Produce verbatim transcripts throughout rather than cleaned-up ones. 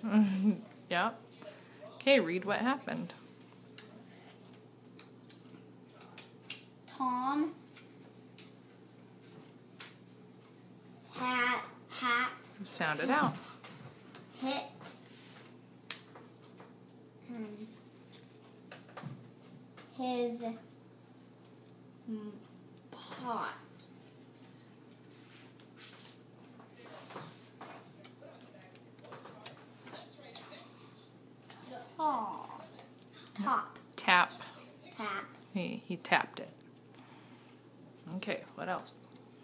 Yeah. Okay, read what happened. Tom had hat Sound it out. hit um, his mm, pot. Oh, top, Tap. tap, He, he tapped it. Okay, what else?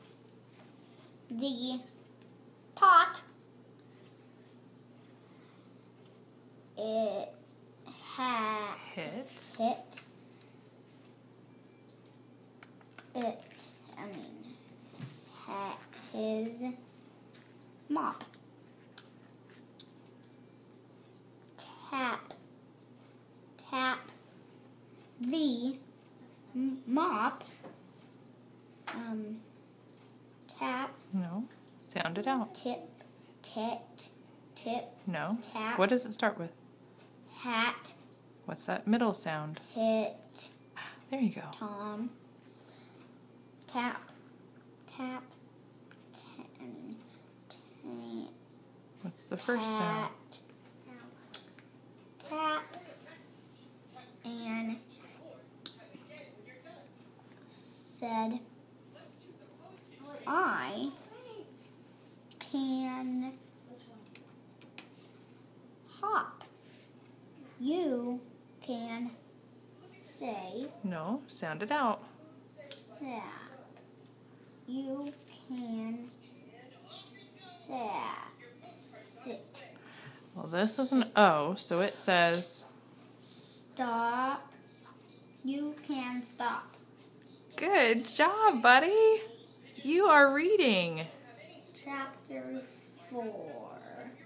the pot, it had Hit. hit it, I mean, had his mop. Tap, tap the m- mop, um, tap, No. Sound it out. tip, tit, tip, No. tap, What does it start with? hat, What's that middle sound? hit, There you go. Tom, tap, tap, ta- I mean, ta- What's the first sound? hat, tap, and said, I can hop. You can say No. Sound it out. sap. You can sap. Sit. Well, this is an O, so it says, Stop. You can stop. good job, buddy. You are reading. Chapter four.